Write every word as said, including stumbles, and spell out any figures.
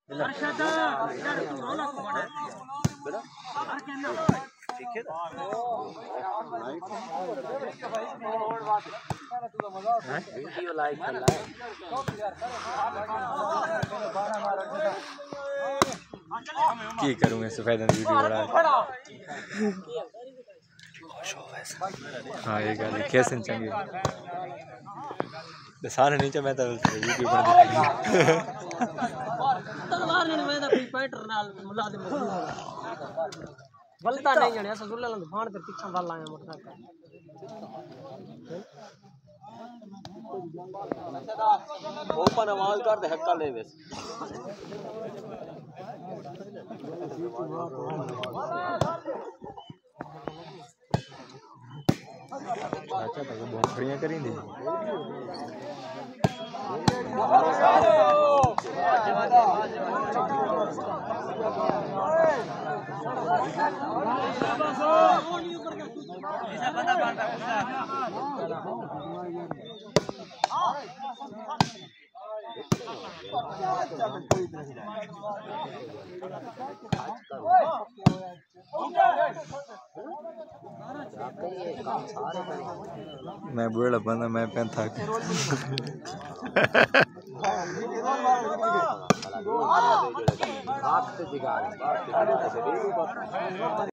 video like कर की करूँ मैं सफेद वीडियो बना हाँ ये गल कैसे चंगी सारे नीचे मैं तो वीडियो बना तलवार ने मैं तो फाइटर नाल मुलाजिम वलता नहीं जणिया ससुल्ला लंद फाण ते पीछे वल आया मोटरसाइकिल ओपन आवाज कर दे हक्का ले बस अच्छा तो बहुत बढ़िया करी दी मैं बुरा बंदा मैं पेन था